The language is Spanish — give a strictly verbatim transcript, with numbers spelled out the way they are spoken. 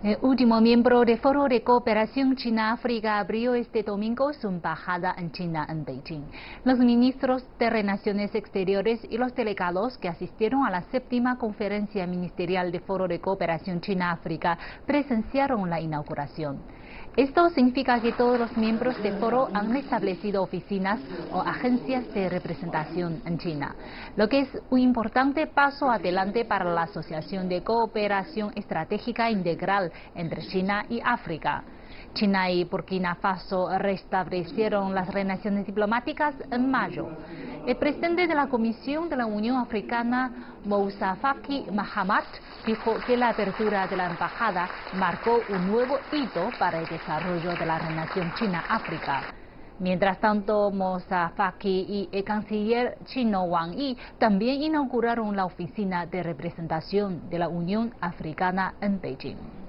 El último miembro del Foro de Cooperación China-África abrió este domingo su embajada en China, en Beijing. Los ministros de Relaciones Exteriores y los delegados que asistieron a la séptima conferencia ministerial del Foro de Cooperación China-África presenciaron la inauguración. Esto significa que todos los miembros del foro han establecido oficinas o agencias de representación en China, lo que es un importante paso adelante para la Asociación de Cooperación Estratégica Integral entre China y África. China y Burkina Faso restablecieron las relaciones diplomáticas en mayo. El presidente de la Comisión de la Unión Africana, Moussa Faki Mahamat, dijo que la apertura de la embajada marcó un nuevo hito para el desarrollo de la relación China-África. Mientras tanto, Moussa Faki y el canciller chino Wang Yi también inauguraron la oficina de representación de la Unión Africana en Beijing.